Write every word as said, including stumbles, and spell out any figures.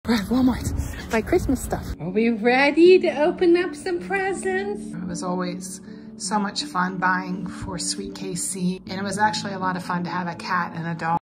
We're at Walmart. Buy Christmas stuff. Are we ready to open up some presents? It was always so much fun buying for Sweet K C, and it was actually a lot of fun to have a cat and a dog.